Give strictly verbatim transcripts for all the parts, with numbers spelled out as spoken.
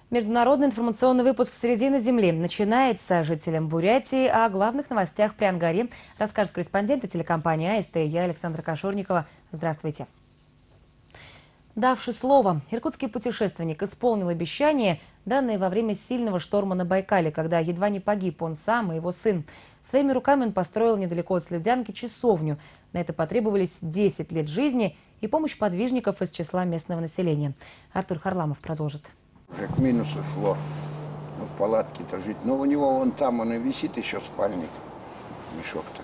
Международный информационный выпуск «Середина земли» начинается. Жителям Бурятии о главных новостях при Ангаре расскажет корреспондент телекомпании А С Т я Александра Кашурникова. Здравствуйте. Давший слово, иркутский путешественник исполнил обещание, данное во время сильного шторма на Байкале, когда едва не погиб он сам и его сын. Своими руками он построил недалеко от Слюдянки часовню. На это потребовались десять лет жизни и помощь подвижников из числа местного населения. Артур Харламов продолжит. Как минус ушло. Ну, в палатке-то жить. Но у него вон там он и висит еще спальник. Мешок-то.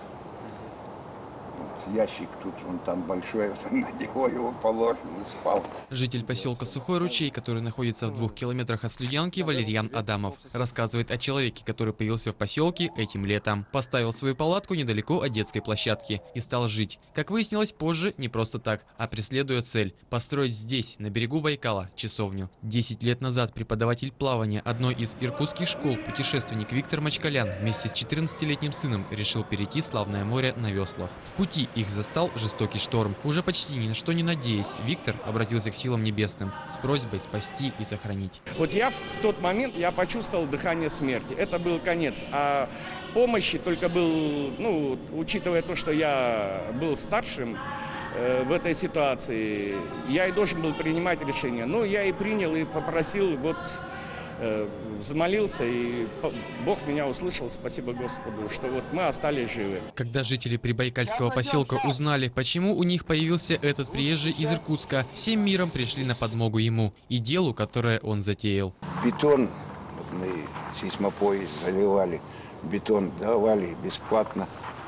Вот, ящик тут, вон там большой, вот, на него его положил и спал. Житель поселка Сухой Ручей, который находится в двух километрах от Слюдянки, Валерьян Адамов, рассказывает о человеке, который появился в поселке этим летом. Поставил свою палатку недалеко от детской площадки и стал жить. Как выяснилось позже, не просто так, а преследуя цель – построить здесь, на берегу Байкала, часовню. Десять лет назад преподаватель плавания одной из иркутских школ, путешественник Виктор Мачкалян вместе с четырнадцатилетним сыном решил перейти славное море на веслах. В пути их застал жестокий шторм. Уже почти ни на что не надеясь, Виктор обратился к силам небесным с просьбой спасти и сохранить. Вот я в тот момент я почувствовал дыхание смерти. Это был конец. А помощи только был, ну, учитывая то, что я был старшим э, в этой ситуации, я и должен был принимать решение. Ну, я и принял, и попросил, вот, э, взмолился, и Бог меня услышал, спасибо Господу, что вот мы остались живы. Когда жители прибайкальского поселка узнали, почему у них появился этот приезжий из Иркутска, всем миром пришли на подмогу ему и делу, которое он затеял. Бетон, вот мы сейсмопоезд заливали, бетон давали бесплатно.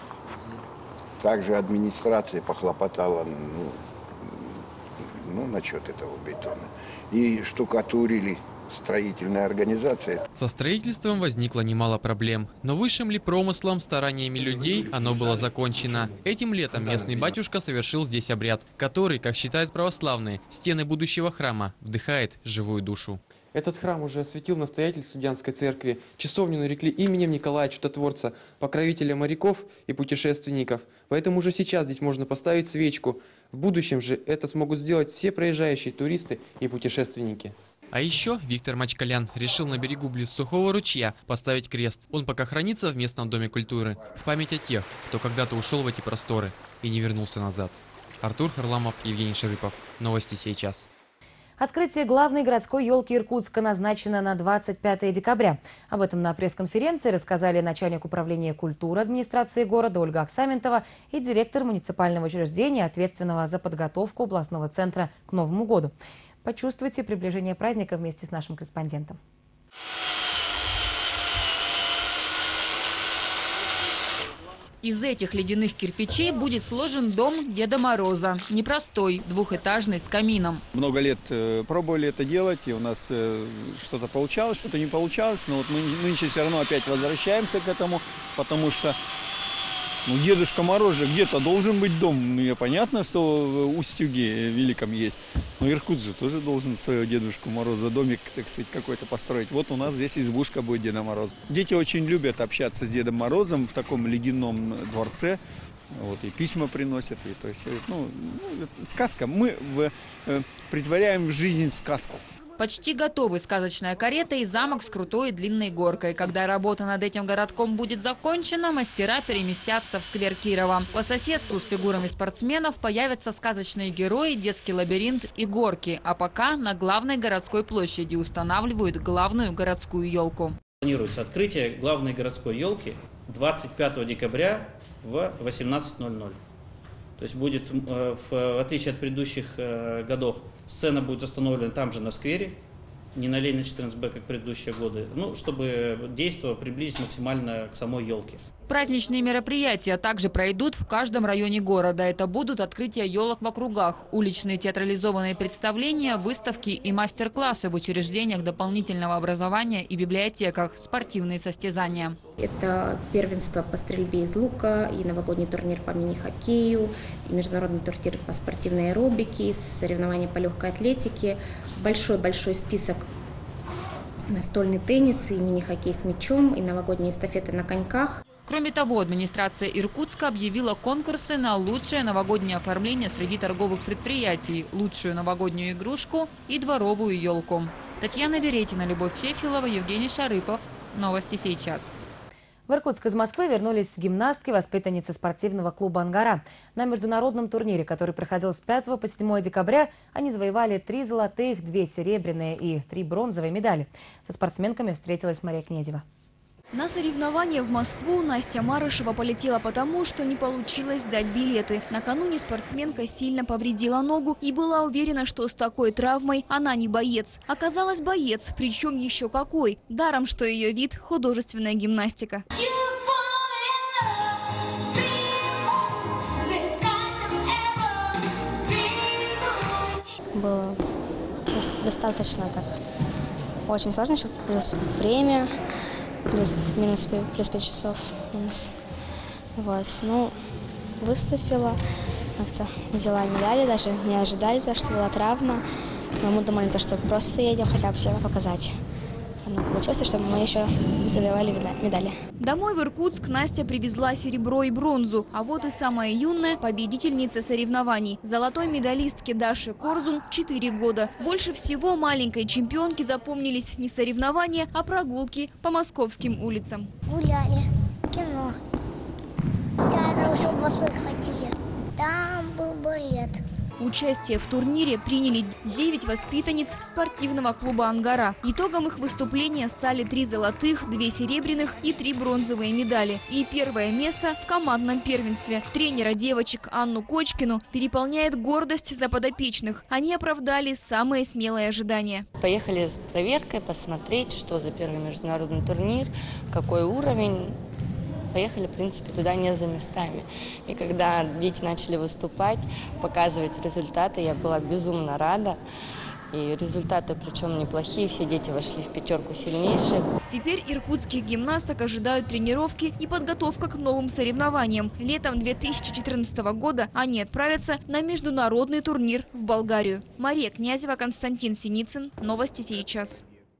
Также администрация похлопотала, ну, ну насчет этого бетона. И штукатурили. Строительная организация. Со строительством возникло немало проблем. Но высшим ли промыслом, стараниями людей оно было закончено. Этим летом местный батюшка совершил здесь обряд, который, как считают православные, в стены будущего храма вдыхает живую душу. Этот храм уже осветил настоятель Слюдянской церкви. Часовню нарекли именем Николая Чудотворца, покровителя моряков и путешественников. Поэтому уже сейчас здесь можно поставить свечку. В будущем же это смогут сделать все проезжающие туристы и путешественники. А еще Виктор Мачкалян решил на берегу близ Сухого ручья поставить крест. Он пока хранится в местном доме культуры, в память о тех, кто когда-то ушел в эти просторы и не вернулся назад. Артур Харламов, Евгений Шарыпов. Новости сейчас. Открытие главной городской елки Иркутска назначено на двадцать пятое декабря. Об этом на пресс-конференции рассказали начальник управления культуры администрации города Ольга Аксаментова и директор муниципального учреждения, ответственного за подготовку областного центра к Новому году. Почувствуйте приближение праздника вместе с нашим корреспондентом. Из этих ледяных кирпичей будет сложен дом Деда Мороза. Непростой, двухэтажный, с камином. Много лет э, пробовали это делать, и у нас э, что-то получалось, что-то не получалось. Но вот мы нынче все равно опять возвращаемся к этому, потому что ну, Дедушка Мороз же где-то должен быть дом. Ну, и понятно, что в Устюге Великом есть. Но Иркутск же тоже должен своего Дедушку Мороза домик, так сказать, какой-то построить. Вот у нас здесь избушка будет Деда Мороза. Дети очень любят общаться с Дедом Морозом в таком ледяном дворце. Вот, и письма приносят. И, то есть, ну, ну, сказка. Мы в, э, притворяем в жизнь сказку. Почти готовы сказочная карета и замок с крутой и длинной горкой. Когда работа над этим городком будет закончена, мастера переместятся в сквер Кирова. По соседству с фигурами спортсменов появятся сказочные герои, детский лабиринт и горки. А пока на главной городской площади устанавливают главную городскую елку. Планируется открытие главной городской елки двадцать пятого декабря в восемнадцать ноль ноль. То есть будет, в отличие от предыдущих годов, сцена будет установлена там же на сквере, не на Ленина четырнадцать Б, как предыдущие годы, ну, чтобы действо приблизить максимально к самой елке. Праздничные мероприятия также пройдут в каждом районе города. Это будут открытия елок в округах, уличные театрализованные представления, выставки и мастер-классы в учреждениях дополнительного образования и библиотеках, спортивные состязания. Это первенство по стрельбе из лука, и новогодний турнир по мини-хоккею, и международный турнир по спортивной аэробике, соревнования по легкой атлетике. Большой-большой список: настольный теннис, и мини-хоккей с мячом, и новогодние эстафеты на коньках. Кроме того, администрация Иркутска объявила конкурсы на лучшее новогоднее оформление среди торговых предприятий, лучшую новогоднюю игрушку и дворовую елку. Татьяна Веретина, Любовь Фефилова, Евгений Шарыпов. Новости сейчас. В Иркутск из Москвы вернулись гимнастки, воспитанницы спортивного клуба «Ангара». На международном турнире, который проходил с пятого по седьмое декабря, они завоевали три золотых, две серебряные и три бронзовые медали. Со спортсменками встретилась Мария Князева. На соревнования в Москву Настя Марышева полетела потому, что не получилось сдать билеты. Накануне спортсменка сильно повредила ногу и была уверена, что с такой травмой она не боец. Оказалась боец, причем еще какой. Даром, что ее вид – художественная гимнастика. Было достаточно так очень сложно, плюс время. Плюс-минус плюс пять часов. Минус. Вот. Ну, выступила, как-то взяла медали, даже не ожидали, то, что была травма. Но мы думали, то, что просто едем хотя бы себя показать. Но получилось, что мы еще завоевали медали. Домой в Иркутск Настя привезла серебро и бронзу. А вот и самая юная победительница соревнований. Золотой медалистке Даше Корзун четыре года. Больше всего маленькой чемпионке запомнились не соревнования, а прогулки по московским улицам. Гуляли, кино, театр еще большой ходили, там был балет. Участие в турнире приняли девять воспитанниц спортивного клуба «Ангара». Итогом их выступления стали три золотых, две серебряных и три бронзовые медали. И первое место в командном первенстве. Тренера девочек Анну Кочкину переполняет гордость за подопечных. Они оправдали самые смелые ожидания. Поехали с проверкой посмотреть, что за первый международный турнир, какой уровень. Поехали, в принципе, туда не за местами. И когда дети начали выступать, показывать результаты, я была безумно рада. И результаты, причем неплохие, все дети вошли в пятерку сильнейших. Теперь иркутских гимнасток ожидают тренировки и подготовка к новым соревнованиям. Летом две тысячи четырнадцатого года они отправятся на международный турнир в Болгарию. Мария Князева, Константин Синицын. Новости сейчас.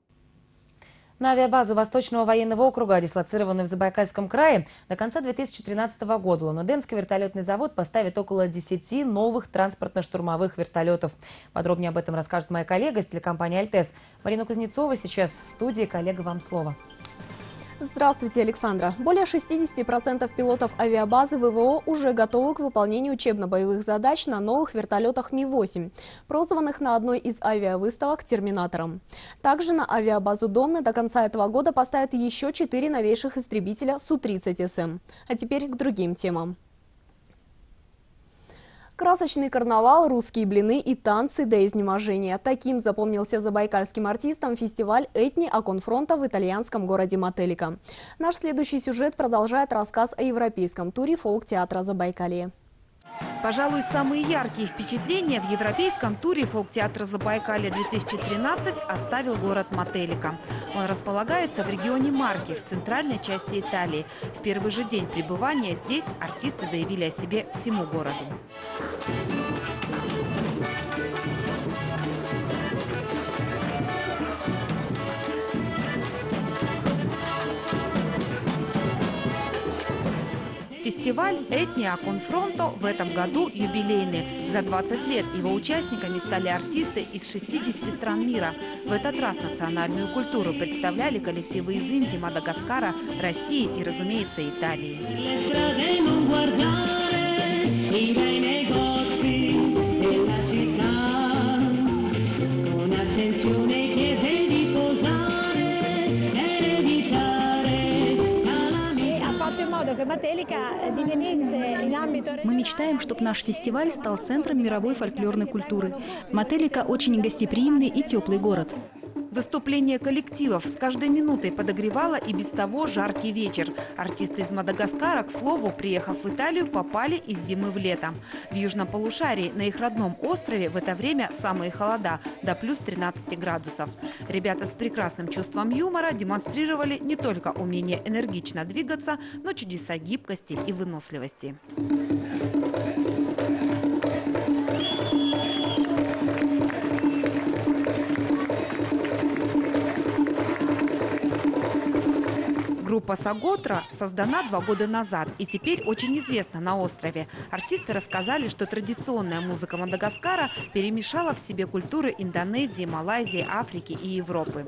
На авиабазу Восточного военного округа, дислоцированную в Забайкальском крае, до конца две тысячи тринадцатого года Улан-Удэнский вертолетный завод поставит около десяти новых транспортно-штурмовых вертолетов. Подробнее об этом расскажет моя коллега из телекомпании «Альтес». Марина Кузнецова сейчас в студии. Коллега, вам слово. Здравствуйте, Александра. Более шестидесяти процентов пилотов авиабазы ВВО уже готовы к выполнению учебно-боевых задач на новых вертолетах Ми восемь, прозванных на одной из авиавыставок «Терминатором». Также на авиабазу Домны до конца этого года поставят еще четыре новейших истребителя Су тридцать Эс Эм. А теперь к другим темам. Красочный карнавал, русские блины и танцы до изнеможения. Таким запомнился забайкальским артистам фестиваль «Этни Аконфронта» в итальянском городе Мателика. Наш следующий сюжет продолжает рассказ о европейском туре фолк-театра Забайкалье. Пожалуй, самые яркие впечатления в европейском туре фолк-театра Забайкалья две тысячи тринадцать оставил город Мателика. Он располагается в регионе Марки, в центральной части Италии. В первый же день пребывания здесь артисты заявили о себе всему городу. Фестиваль «Этни Аконфронто» в этом году юбилейный. За двадцать лет его участниками стали артисты из шестидесяти стран мира. В этот раз национальную культуру представляли коллективы из Индии, Мадагаскара, России и, разумеется, Италии. Мы мечтаем, чтобы наш фестиваль стал центром мировой фольклорной культуры. Мателика очень гостеприимный и теплый город. Выступление коллективов с каждой минутой подогревало и без того жаркий вечер. Артисты из Мадагаскара, к слову, приехав в Италию, попали из зимы в лето. В южном полушарии на их родном острове в это время самые холода – до плюс тринадцати градусов. Ребята с прекрасным чувством юмора демонстрировали не только умение энергично двигаться, но чудеса гибкости и выносливости. Группа «Саготра» создана два года назад и теперь очень известна на острове. Артисты рассказали, что традиционная музыка Мадагаскара перемешала в себе культуры Индонезии, Малайзии, Африки и Европы.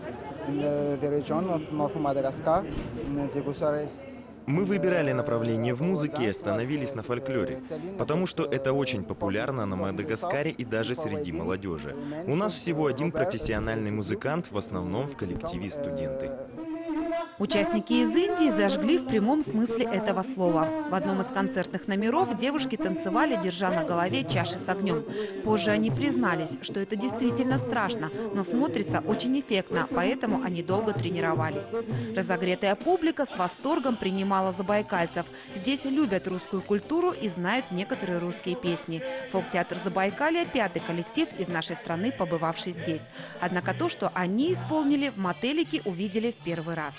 Мы выбирали направление в музыке и остановились на фольклоре, потому что это очень популярно на Мадагаскаре и даже среди молодежи. У нас всего один профессиональный музыкант, в основном в коллективе студенты. Участники из Индии зажгли в прямом смысле этого слова. В одном из концертных номеров девушки танцевали, держа на голове чаши с огнем. Позже они признались, что это действительно страшно, но смотрится очень эффектно, поэтому они долго тренировались. Разогретая публика с восторгом принимала забайкальцев. Здесь любят русскую культуру и знают некоторые русские песни. Фолк-театр Забайкалья – пятый коллектив из нашей страны, побывавший здесь. Однако то, что они исполнили, в Мотелике увидели в первый раз.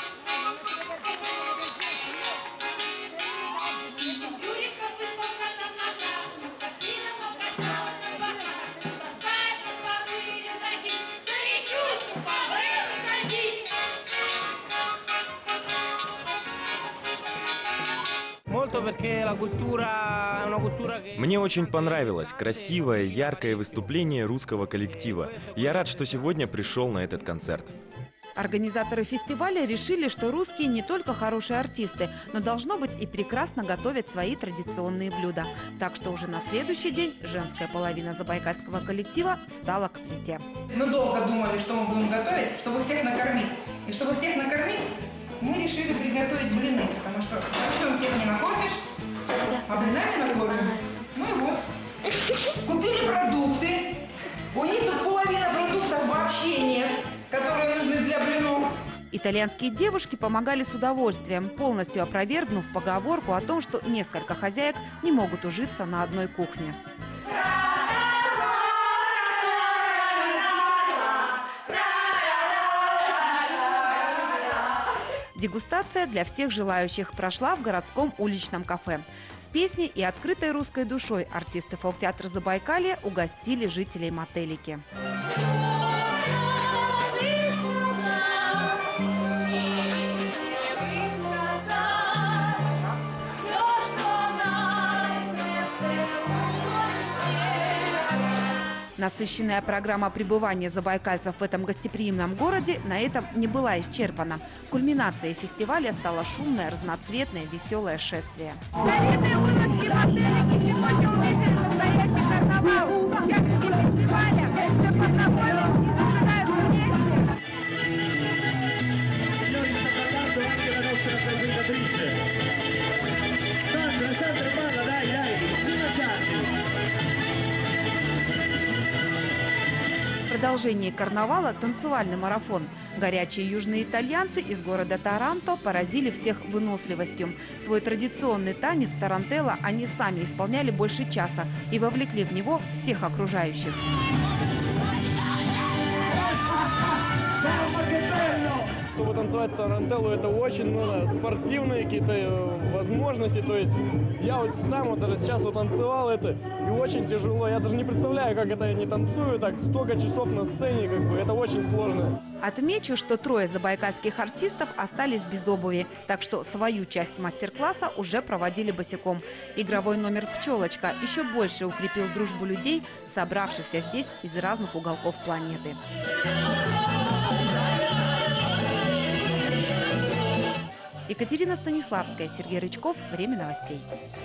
Мне очень понравилось красивое, яркое выступление русского коллектива. Я рад, что сегодня пришел на этот концерт. Организаторы фестиваля решили, что русские не только хорошие артисты, но должно быть и прекрасно готовят свои традиционные блюда. Так что уже на следующий день женская половина забайкальского коллектива встала к плите. Мы долго думали, что мы будем готовить, чтобы всех накормить. И чтобы всех накормить, мы решили приготовить блины, потому что хорошо всех не накормишь, а блинами накормим. Ну и вот. Купили продукты. У них тут половина продуктов вообще нет, которые нужны для блинов. Итальянские девушки помогали с удовольствием, полностью опровергнув поговорку о том, что несколько хозяек не могут ужиться на одной кухне. Дегустация для всех желающих прошла в городском уличном кафе. С песней и открытой русской душой артисты фолк-театра Забайкалья угостили жителей Мотелики. Насыщенная программа пребывания забайкальцев в этом гостеприимном городе на этом не была исчерпана. Кульминацией фестиваля стало шумное, разноцветное, веселое шествие. Завидные улочки Мотелики сегодня увидели настоящий карнавал. Участники фестиваля уже познакомились и зажигают вместе. В продолжении карнавала танцевальный марафон. Горячие южные итальянцы из города Таранто поразили всех выносливостью. Свой традиционный танец тарантелло они сами исполняли больше часа и вовлекли в него всех окружающих. Чтобы танцевать тарантеллу, это очень надо спортивные какие-то возможности. То есть я вот сам вот даже сейчас вот танцевал это, и очень тяжело. Я даже не представляю, как это я не танцую, так столько часов на сцене, как бы это очень сложно. Отмечу, что трое забайкальских артистов остались без обуви, так что свою часть мастер-класса уже проводили босиком. Игровой номер «Пчелочка» еще больше укрепил дружбу людей, собравшихся здесь из разных уголков планеты. Екатерина Станиславская, Сергей Рычков. Время новостей.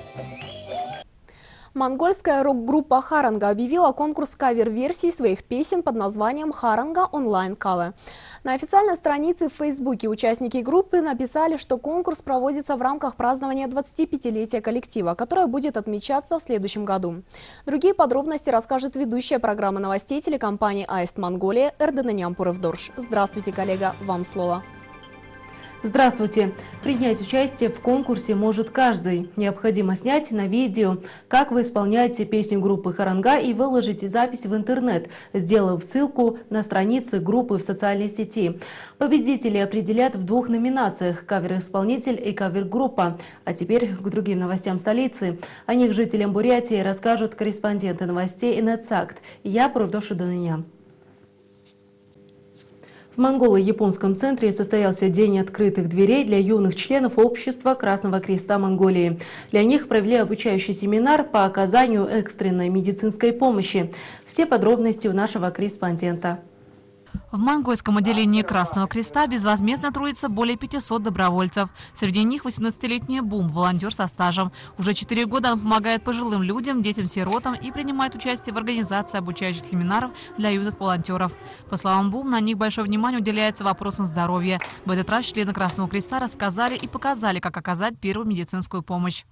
Монгольская рок-группа «Харанга» объявила конкурс кавер-версий своих песен под названием «Харанга онлайн кавер». На официальной странице в Фейсбуке участники группы написали, что конкурс проводится в рамках празднования двадцатипятилетия коллектива, которое будет отмечаться в следующем году. Другие подробности расскажет ведущая программы новостей телекомпании «Аист Монголия» Эрдена Нямпуров-Дорж. Здравствуйте, коллега, вам слово. Здравствуйте! Принять участие в конкурсе может каждый. Необходимо снять на видео, как вы исполняете песню группы «Харанга» и выложить запись в интернет, сделав ссылку на страницы группы в социальной сети. Победители определят в двух номинациях – кавер-исполнитель и кавер-группа. А теперь к другим новостям столицы. О них жителям Бурятии расскажут корреспонденты новостей «Инетсакт». Я Провдоша Даныня. В монголо-японском центре состоялся День открытых дверей для юных членов общества Красного Креста Монголии. Для них провели обучающий семинар по оказанию экстренной медицинской помощи. Все подробности у нашего корреспондента. В монгольском отделении Красного Креста безвозмездно трудится более пятисот добровольцев. Среди них восемнадцатилетняя Бум, волонтер со стажем. Уже четыре года он помогает пожилым людям, детям-сиротам и принимает участие в организации обучающих семинаров для юных волонтеров. По словам Бум, на них большое внимание уделяется вопросам здоровья. В этот раз члены Красного Креста рассказали и показали, как оказать первую медицинскую помощь.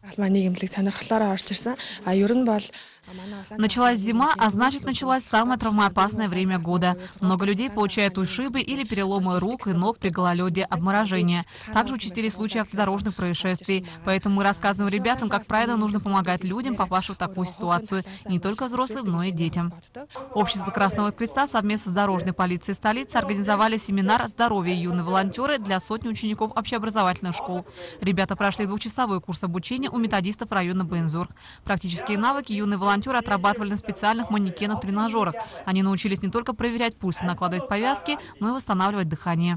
Началась зима, а значит, началось самое травмоопасное время года. Много людей получают ушибы или переломы рук и ног при гололеде, обморожения. Также участились случаи автодорожных происшествий. Поэтому мы рассказываем ребятам, как правильно нужно помогать людям, попавшим в такую ситуацию. Не только взрослым, но и детям. Общество Красного Креста совместно с дорожной полицией столицы организовали семинар «Здоровье юные волонтеры» для сотни учеников общеобразовательных школ. Ребята прошли двухчасовой курс обучения у методистов района Бензорг. Практические навыки юные волонтеры Волонтеры отрабатывали на специальных манекенах-тренажерах. Они научились не только проверять пульс и накладывать повязки, но и восстанавливать дыхание.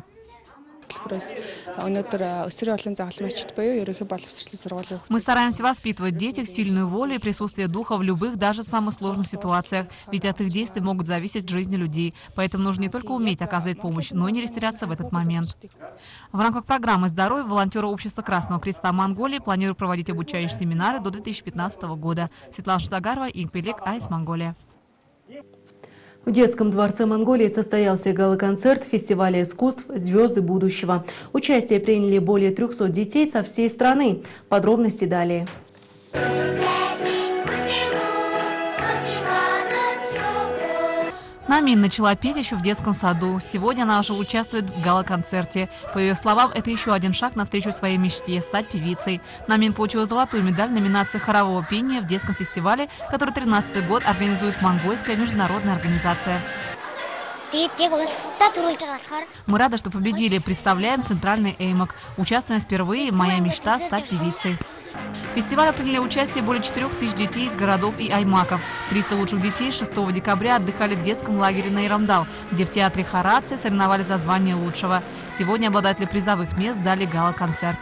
Мы стараемся воспитывать в детях сильную волю и присутствие духа в любых, даже самых сложных ситуациях. Ведь от их действий могут зависеть жизни людей. Поэтому нужно не только уметь оказывать помощь, но и не растеряться в этот момент. В рамках программы «Здоровье» волонтеры общества Красного Креста Монголии планируют проводить обучающие семинары до две тысячи пятнадцатого года. Светлана Штагарова, Ингпелек, АИС Монголия. В детском дворце Монголии состоялся гала-концерт фестиваля искусств «Звезды будущего». Участие приняли более трёхсот детей со всей страны. Подробности далее. Намин начала петь еще в детском саду. Сегодня она уже участвует в гала-концерте. По ее словам, это еще один шаг навстречу своей мечте – стать певицей. Намин получила золотую медаль в номинации хорового пения в детском фестивале, который тринадцатый год организует монгольская международная организация. Мы рады, что победили. Представляем центральный эймок. Участвуем впервые. Моя мечта – стать певицей. В фестивале приняли участие более четырёх тысяч детей из городов и аймаков. триста лучших детей шестого декабря отдыхали в детском лагере на Ирамдал, где в театре Хараци соревновались за звание лучшего. Сегодня обладатели призовых мест дали гала-концерт.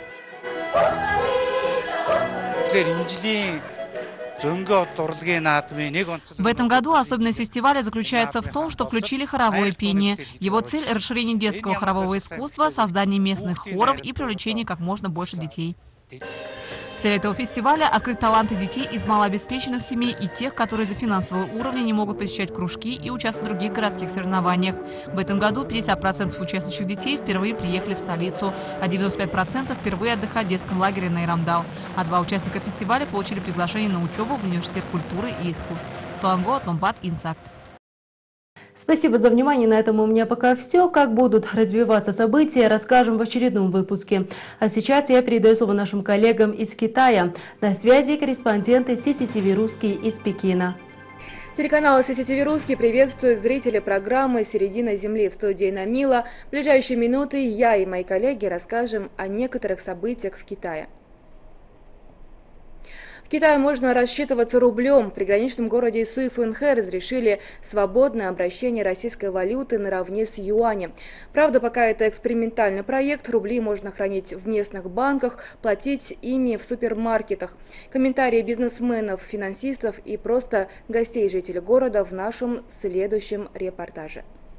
В этом году особенность фестиваля заключается в том, что включили хоровое пение. Его цель – расширение детского хорового искусства, создание местных хоров и привлечение как можно больше детей. Цель этого фестиваля – открыть таланты детей из малообеспеченных семей и тех, которые из-за финансового уровня не могут посещать кружки и участвовать в других городских соревнованиях. В этом году пятьдесят процентов участвующих детей впервые приехали в столицу, а девяносто пять процентов впервые отдыхать в детском лагере на Ирамдал. А два участника фестиваля получили приглашение на учебу в Университет культуры и искусств. Салангот, Ломбат, Инцакт. Спасибо за внимание. На этом у меня пока все. Как будут развиваться события, расскажем в очередном выпуске. А сейчас я передаю слово нашим коллегам из Китая. На связи корреспонденты си си ти ви «Русский» из Пекина. Телеканал си си ти ви «Русский» приветствует зрителей программы «Середина земли». В студии Намила. В ближайшие минуты я и мои коллеги расскажем о некоторых событиях в Китае. В Китае можно рассчитываться рублем. В приграничном городе Суйфэнхэ разрешили свободное обращение российской валюты наравне с юанем. Правда, пока это экспериментальный проект, рубли можно хранить в местных банках, платить ими в супермаркетах. Комментарии бизнесменов, финансистов и просто гостей жителей города в нашем следующем репортаже.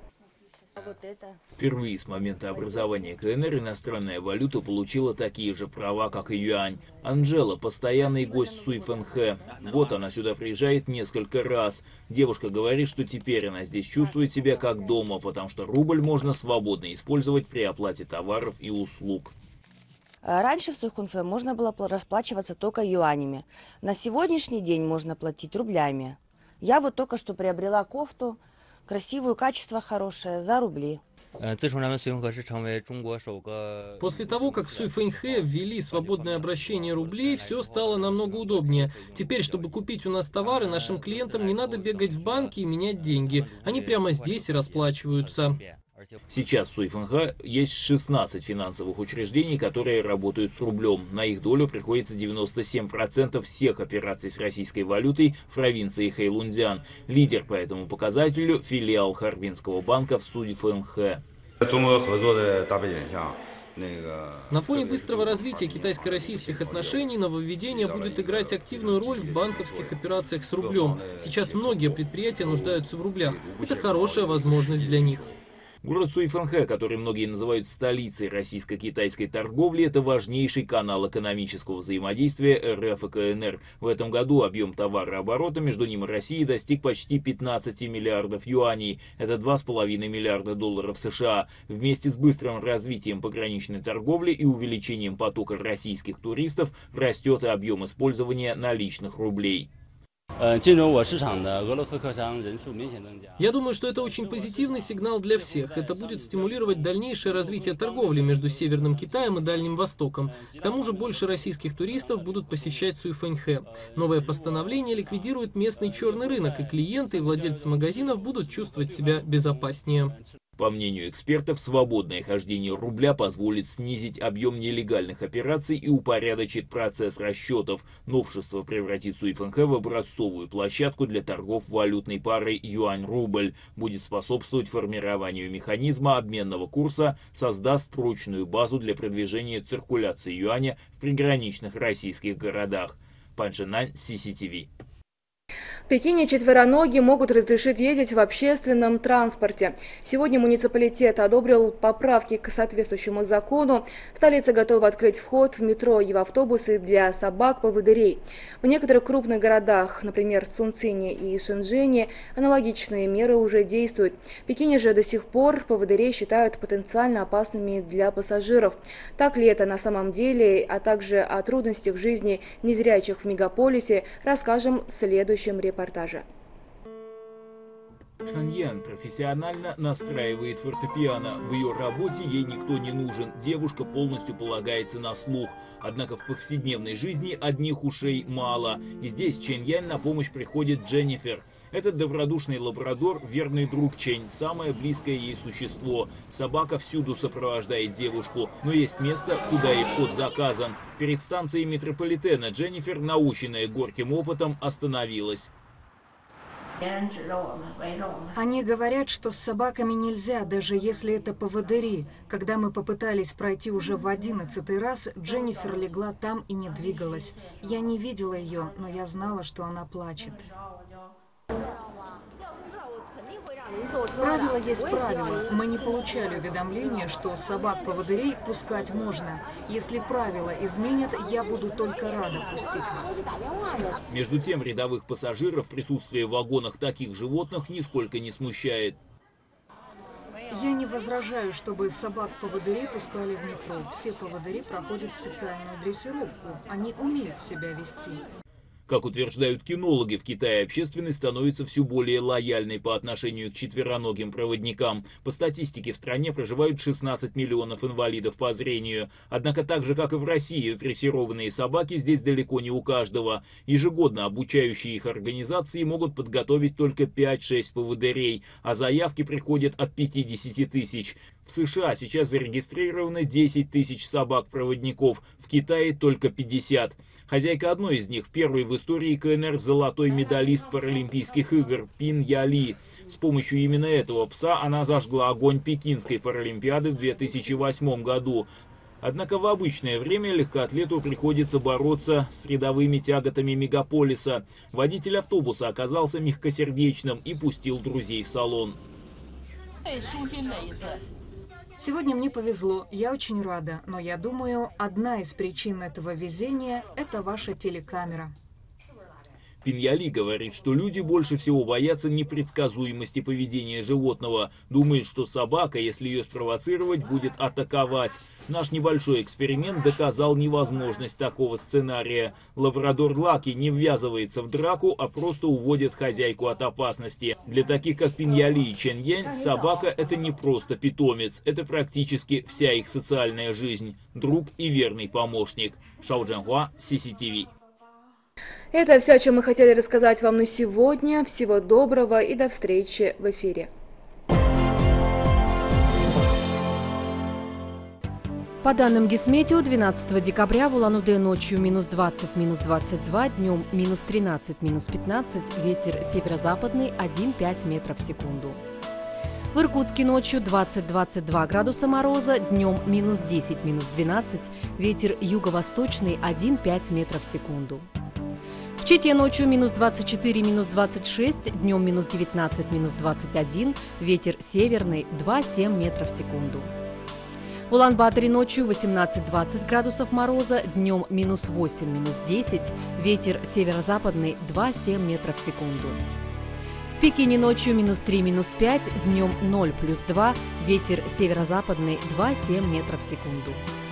Впервые с момента образования ка эн эр иностранная валюта получила такие же права, как и юань. Анжела – постоянный гость Суйфэнхэ. В год она сюда приезжает несколько раз. Девушка говорит, что теперь она здесь чувствует себя как дома, потому что рубль можно свободно использовать при оплате товаров и услуг. Раньше в Суйфэнхэ можно было расплачиваться только юанями. На сегодняшний день можно платить рублями. Я вот только что приобрела кофту. Красивое, качество хорошее, за рубли. После того, как в Суйфэнхэ ввели свободное обращение рублей, все стало намного удобнее. Теперь, чтобы купить у нас товары, нашим клиентам не надо бегать в банки и менять деньги. Они прямо здесь и расплачиваются. Сейчас в Суйфэнхэ есть шестнадцать финансовых учреждений, которые работают с рублем. На их долю приходится девяносто семь процентов всех операций с российской валютой в провинции Хэйлунцзян. Лидер по этому показателю – филиал Харбинского банка в Суйфэнхэ. На фоне быстрого развития китайско-российских отношений нововведение будет играть активную роль в банковских операциях с рублем. Сейчас многие предприятия нуждаются в рублях. Это хорошая возможность для них. Город Суйфэнхэ, который многие называют столицей российско-китайской торговли, это важнейший канал экономического взаимодействия эр эф и ка эн эр. В этом году объем товарооборота между ним и Россией достиг почти пятнадцати миллиардов юаней. Это два с половиной миллиарда долларов США. Вместе с быстрым развитием пограничной торговли и увеличением потока российских туристов растет и объем использования наличных рублей. Я думаю, что это очень позитивный сигнал для всех. Это будет стимулировать дальнейшее развитие торговли между Северным Китаем и Дальним Востоком. К тому же больше российских туристов будут посещать Суйфэнхэ. Новое постановление ликвидирует местный черный рынок, и клиенты и владельцы магазинов будут чувствовать себя безопаснее. По мнению экспертов, свободное хождение рубля позволит снизить объем нелегальных операций и упорядочит процесс расчетов. Новшество превратит Суйфэнхэ в образцовую площадку для торгов валютной парой юань-рубль, будет способствовать формированию механизма обменного курса, создаст прочную базу для продвижения циркуляции юаня в приграничных российских городах. Пан Шинань, си си ти ви. В Пекине четвероногие могут разрешить ездить в общественном транспорте. Сегодня муниципалитет одобрил поправки к соответствующему закону. Столица готова открыть вход в метро и в автобусы для собак-поводырей. В некоторых крупных городах, например, Цунцине и Шэньчжэне, аналогичные меры уже действуют. В Пекине же до сих пор поводырей считают потенциально опасными для пассажиров. Так ли это на самом деле, а также о трудностях жизни незрячих в мегаполисе, расскажем в следующем репортаже. Шан Ян профессионально настраивает фортепиано. В ее работе ей никто не нужен. Девушка полностью полагается на слух. Однако в повседневной жизни одних ушей мало. И здесь Чэнь Ян на помощь приходит Дженнифер. Этот добродушный лабрадор – верный друг Чэнь, самое близкое ей существо. Собака всюду сопровождает девушку, но есть место, куда ей вход заказан. Перед станцией метрополитена Дженнифер, наученная горьким опытом, остановилась. Они говорят, что с собаками нельзя, даже если это поводыри. Когда мы попытались пройти уже в одиннадцатый раз, Дженнифер легла там и не двигалась. Я не видела ее, но я знала, что она плачет. Правило есть правило. Мы не получали уведомления, что собак-поводырей пускать можно. Если правила изменят, я буду только рада пустить вас. Между тем, рядовых пассажиров присутствие в вагонах таких животных нисколько не смущает. Я не возражаю, чтобы собак-поводырей пускали в метро. Все поводыри проходят специальную дрессировку. Они умеют себя вести. Как утверждают кинологи, в Китае общественность становится все более лояльной по отношению к четвероногим проводникам. По статистике, в стране проживают шестнадцать миллионов инвалидов по зрению. Однако так же, как и в России, дрессированные собаки здесь далеко не у каждого. Ежегодно обучающие их организации могут подготовить только пять-шесть поводырей, а заявки приходят от пятидесяти тысяч. В США сейчас зарегистрировано десять тысяч собак-проводников, в Китае только пятьдесят. Хозяйка одной из них, первый в истории ка эн эр золотой медалист Паралимпийских игр Пин Яли. С помощью именно этого пса она зажгла огонь Пекинской Паралимпиады в две тысячи восьмом году. Однако в обычное время легкоатлету приходится бороться с рядовыми тяготами мегаполиса. Водитель автобуса оказался мягкосердечным и пустил друзей в салон. Сегодня мне повезло, я очень рада, но я думаю, одна из причин этого везения – это ваша телекамера. Пин Яли говорит, что люди больше всего боятся непредсказуемости поведения животного. Думает, что собака, если ее спровоцировать, будет атаковать. Наш небольшой эксперимент доказал невозможность такого сценария. Лабрадор Лаки не ввязывается в драку, а просто уводит хозяйку от опасности. Для таких, как Пин Яли и Чэнь Ян, собака – это не просто питомец. Это практически вся их социальная жизнь. Друг и верный помощник. Шао Джанхуа, си си ти ви. Это все, о чем мы хотели рассказать вам на сегодня. Всего доброго и до встречи в эфире. По данным Гисметео, двенадцатого декабря в Улан-Удэ ночью минус двадцать, минус двадцать два, днем минус тринадцать, минус пятнадцать, ветер северо-западный один и пять метров в секунду. В Иркутске ночью двадцать-двадцать два градуса мороза, днем минус десять, минус двенадцать, ветер юго-восточный один-пять метров в секунду. В Чите ночью минус двадцать четыре, минус двадцать шесть, днем минус девятнадцать, минус двадцать один, ветер северный два-семь метров в секунду. В Улан-Баторе ночью восемнадцать-двадцать градусов мороза, днем минус восемь, минус десять, ветер северо-западный два-семь метров в секунду. В Пекине ночью минус три, минус пять, днем ноль плюс два, ветер северо-западный два-семь метров в секунду.